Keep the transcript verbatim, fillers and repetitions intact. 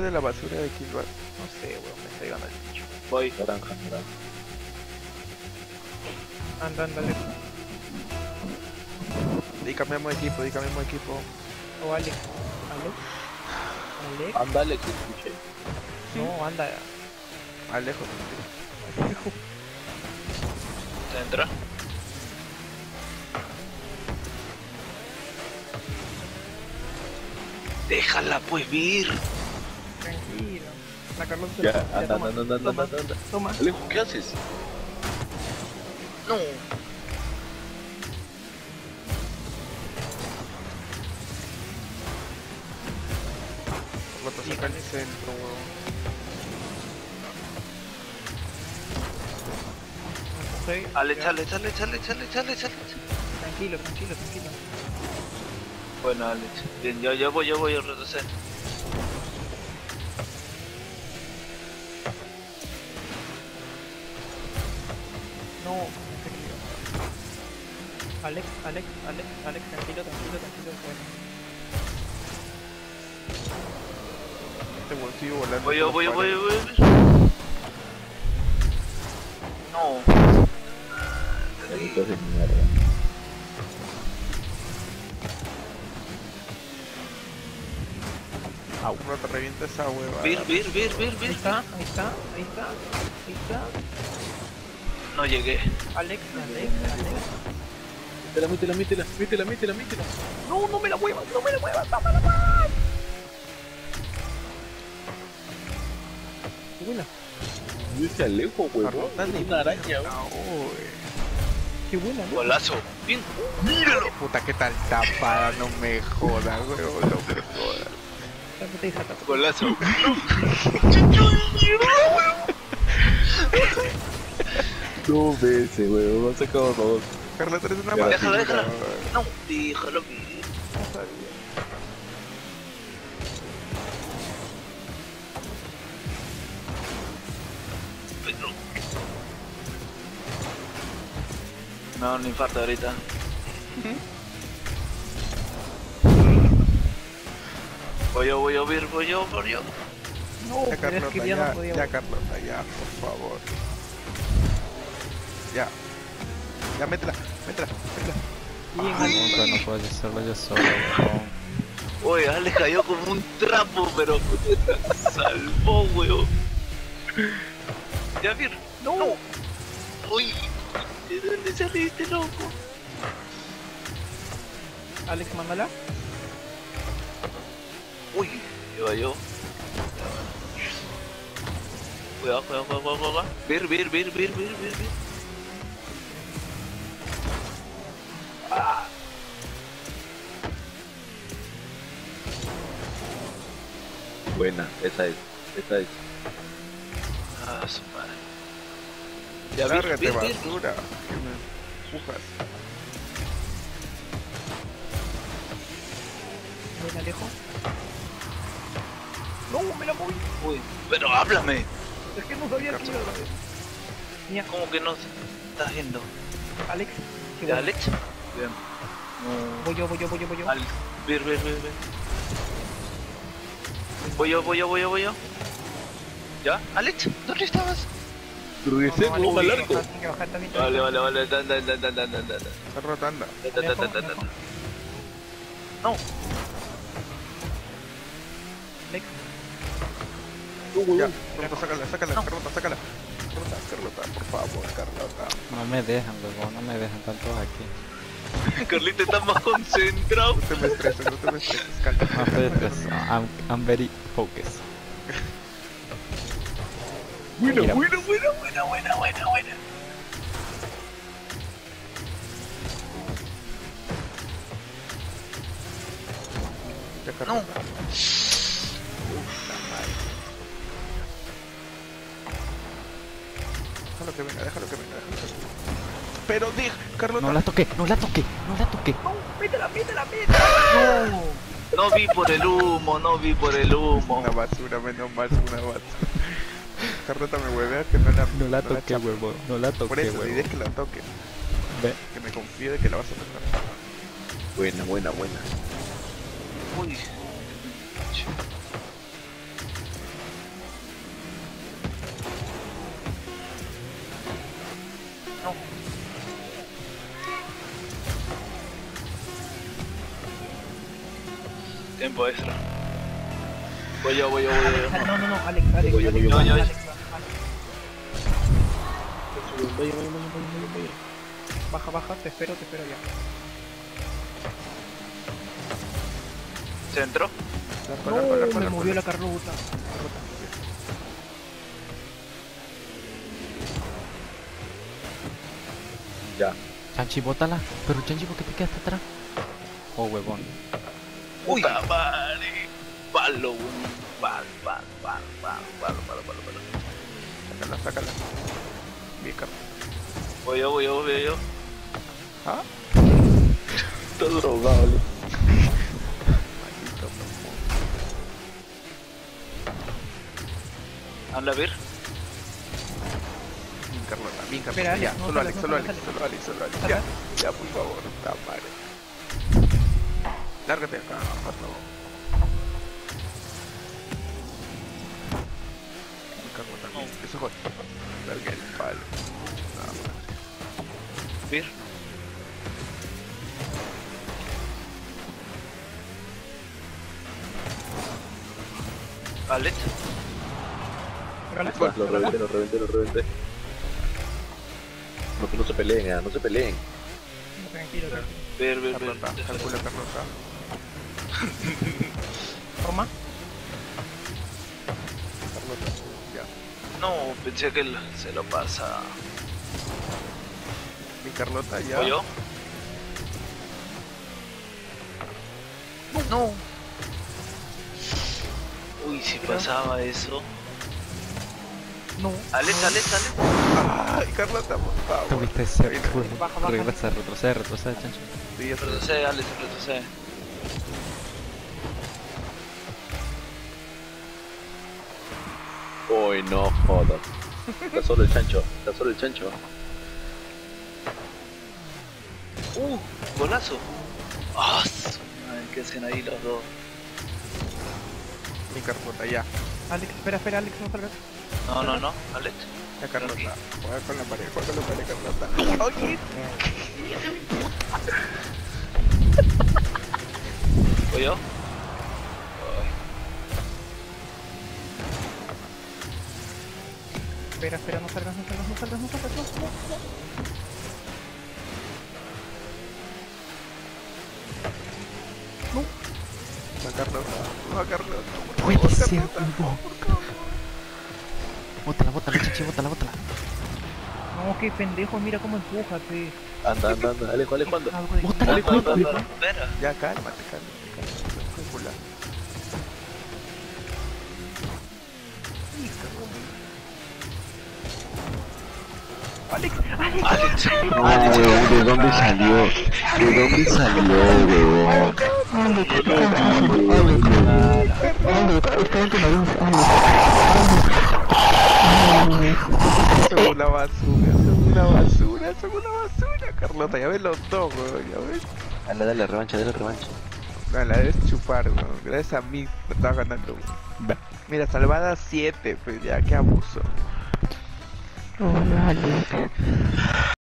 de la basura de Killbar. No sé, weón, me está llegando el bicho. Voy, naranja, naranja. Anda, anda, Alex. Di cambiamos de equipo, di cambiamos de equipo. O Alex. Alex. Alex. Ándale, que escuché. No, anda. Alejo. ¿Entra? Déjala pues vir. Tranquilo. La Carlota se Ya, la- anda, toma, anda, anda, anda, toma, anda, anda. Toma. Alejo, ¿qué haces? No. Carlota, saca el centro, weón. Estoy- Ale, ya. chale, chale, chale, chale, chale, chale. Tranquilo, tranquilo, tranquilo. Bueno, Alex. Bien, yo, yo voy, yo voy a retroceder. No, tranquilo. Alex, Alex, Alex, Alex, tranquilo, tranquilo, tranquilo. Bueno. Este bolsillo volando. Voy, yo por voy, los yo voy, palos. yo voy. No. Entonces, mierda. Au. Carlota, revienta esa hueva. Vir, vir, vir, vir, Ahí vir. está, ahí está, ahí está, ahí está. No llegué. Alex, Alex, Alex. Métela, métela, métela, métela, métela, métela. No, no me la muevas, no me la muevas, tómala más. Qué buena, Yo se alejo, huevón. Carlota, Es ni una araña, mierda, weón. uy. qué buena, ¿no? Golazo. Bien. Míralo. Puta, qué tal tapada, no me jodas, weón, no me jodas. Tápate esa, tápate. Golazo. Dos veces, weón. Han sacado dos. Carlota, eres una Ya, basura, déjala, déjala. weón. No, déjalo vir. No sabía. Pero... Me da un infarto ahorita. Voy yo, voy yo, vir, voy yo, voy yo. No, Ya, pero es Carlota, que ya no ya, podía. ya, Carlota, ya, por favor. Ya. Ya, métela, métela, métela. Bien, Ay, Alex. Nunca no puedes hacerlo yo solo, weón. Oye, Alex cayó como un trapo, pero salvó, weón. Ya, vir. No. Uy, ¿de dónde saliste, loco? Alex, mándala. Uy, iba yo. Cuidado, cuidado, cuidado, cuidado, cuidado. Vir, vir, vir, vir, vir, vir, vir. Ah. Buena, esa es. Esa es. Ah, su madre. Ya, vir, Lárgate, vir, vir. basura. Que me empujas. Ven, Alejo. No, me la moví. Uy, pero háblame. Es que no sabía que iba a hacer. Mira, ¿Cómo que no se estás viendo? Alex. qué ¿De bueno. Alex? Bien. Voy yo, voy yo, voy yo, voy yo. Alex. Vir, vir, vir, vir. Voy yo, voy yo, voy yo, voy yo. ¿Ya? ¿Alex? ¿Dónde estabas? Regresé, No, no, huevón, Alex, al arco. Tiene que bajar también. Vale, vale, vale. Anda, anda, anda, anda, anda, anda. Carlota, anda. Ta, ta, ta, ta, ta, ta. No. Alex. Ya, Carlota, sácala, sácala, Carlota, sácala. Carlota, Carlota, por favor, Carlota. No me dejan, weón, no me dejan tantos aquí. Carlita está más concentrado. No te me estreses, no te me estreses, calma. I'm very, I'm, I'm very focused. Bueno, Mira. bueno, bueno, bueno, bueno, bueno, bueno. Ya, No. Carlota. Puta madre. Déjalo que venga, déjalo que venga, déjalo que venga. Pero di, Carlota. No la toqué, no la toqué, no la toqué. No, métela, métela, métela. No. No vi por el humo, no vi por el humo. Una basura, menos mal, una basura. Carlota me huevea que no la, No la no toqué, chapa. huevón, no la Por toqué, eso, la idea es huevón. que la toque. Ve. Que me confíe de que la vas a tocar. Buena, buena, buena. Uy. Tiempo extra. Voy yo, voy yo, voy yo. Alex, no, no, no, Alex, Alex, Voy yo, Alex, voy yo, voy yo. Alex, Alex, Voy, voy, voy, voy, voy, voy. baja, baja, te espero, te espero ya. Centro. Largo, No, largo, largo, me largo, movió la largo. carrota. Ya. Chanchi, bótala. Pero Chanchi, ¿por qué te quedaste atrás? Oh, huevón. Puta madre. Palo, weón. Palo, palo, palo, palo, palo, palo, palo, palo. Sácala, sácala. Bien, Carlos. Voy yo, voy yo, voy yo. ¿Ah? Está drogado, ¿le? Maldito. Anda a ver. Bien, Carlota. Bien, Carlota. Espera, Ya, Alex, no solo sale, Alex, no solo sale, Alex, sale. solo Alex, solo Alex. Sale. Ya, ya, por favor. Puta madre. Lárgate acá, por favor. Bien, Carlota. Bien. Eso fue. Larga el palo. Nada más. Ver. Alex. Alex, Bueno, Lo reventé, lo reventé, lo reventé. No, que no se peleen, ah, no se peleen. tranquilo, tranquilo. Ver, ver, ver. Carlota, calcula, Carlota. Toma. Carlota. Ya. No, pensé que él se lo pasa. Mi Carlota, ya. ¿Voy yo? No. Uy, si pasaba eso. No. Alex, Alex, Alex. Ay, Carlota, por favor. Tuviste ese. Ahí no. Baja, baja. Regresa, retrocede, retrocede, Chanchi. Sí, ya está. Retrocede, Alex, retrocede. Uy, no jodas. Está solo el chancho, está solo el chancho. Uh, golazo. Ah, su madre, ¿qué hacen ahí los dos? Mi Carlota, ya. Alex, espera, espera, Alex, no salgas. No, no, no, Alex. Ya, Carlota. Juega con la pared, juega con la pared, Carlota. Oye. ¿Voy yo? Espera, espera, no salgas, no salgas, no salgas, no salgas, no, no, no. Va, Carlota. Va, Carlota. por Puede favor, ser, Carlota. huevón. Bótala, bótala, Chanchi, bótala, bótala. No, qué pendejo, mira cómo empújate. Anda, anda, anda. Alejo, Alejo, anda. Algo de Bótala, Alejo, anda, anda. Espera. Ya, cálmate, cálmate, cálmate. Calcula. Alex, Alex. Alex. No, weón, ¿de dónde salió? ¿De dónde salió, weón? Son una basura, son una basura, son una basura, Carlota. Ya ves los dos, weón, ya ves. Dale, dale, revancha, dale, revancha. No, la debes chupar, weón. Gracias a mí me estaba ganando, weón. Mira, salvada siete, pues ya, qué abuso.